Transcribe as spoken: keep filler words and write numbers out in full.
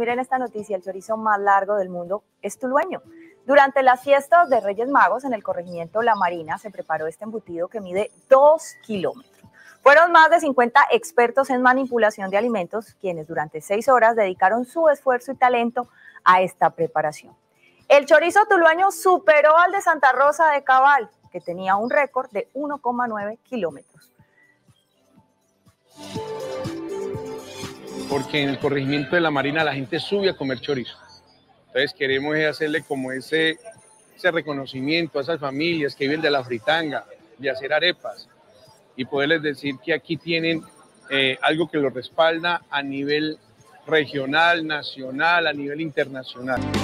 miren esta noticia, el chorizo más largo del mundo es tulueño. Durante las fiestas de Reyes Magos en el corregimiento La Marina se preparó este embutido que mide dos kilómetros. Fueron más de cincuenta expertos en manipulación de alimentos quienes durante seis horas dedicaron su esfuerzo y talento a esta preparación. El chorizo tulueño superó al de Santa Rosa de Cabal, que tenía un récord de uno coma nueve kilómetros. Porque en el corregimiento de La Marina la gente sube a comer chorizo. Entonces queremos hacerle como ese, ese reconocimiento a esas familias que viven de la fritanga, de hacer arepas, y poderles decir que aquí tienen eh, algo que los respalda a nivel regional, nacional, a nivel internacional.